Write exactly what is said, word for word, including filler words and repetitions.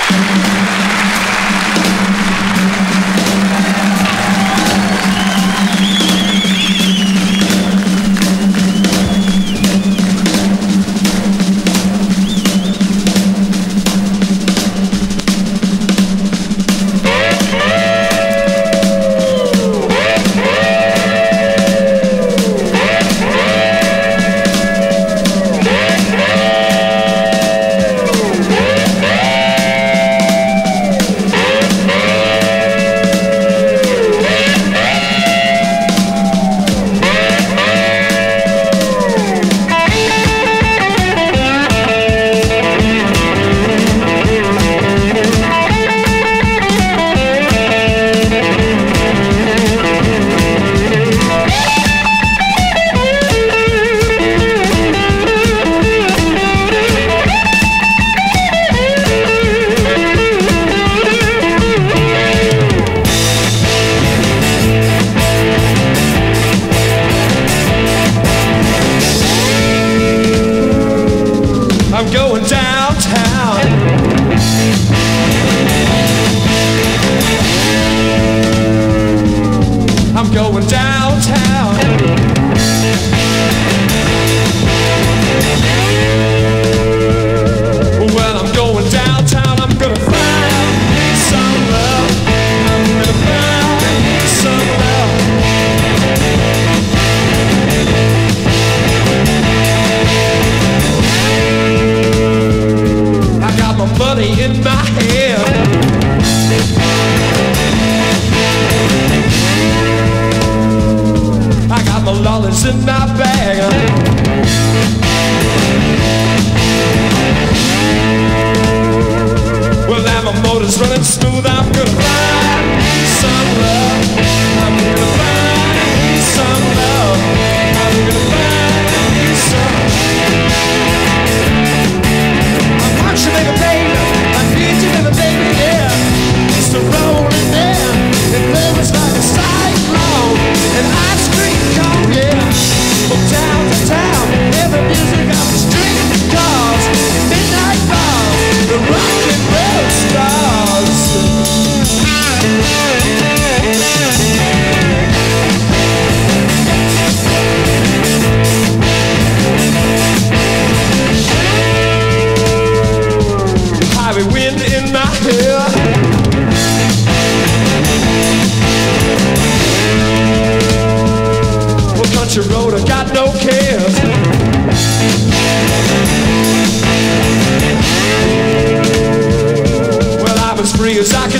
in my bag. Well, now my motor's running smooth. I'm gonna find some love. I'm gonna find some love. I'm gonna find some. I want you, baby, baby. I need you, baby, baby, yeah. Just a rolling down. It feels like a cyclone. And ice cream cone, yeah. From town to town, every music off the street cars, midnight bars, the rock and roll stars. Heavy wind in my hair. Well, country road, I got no cares. Well, I'm as free as I can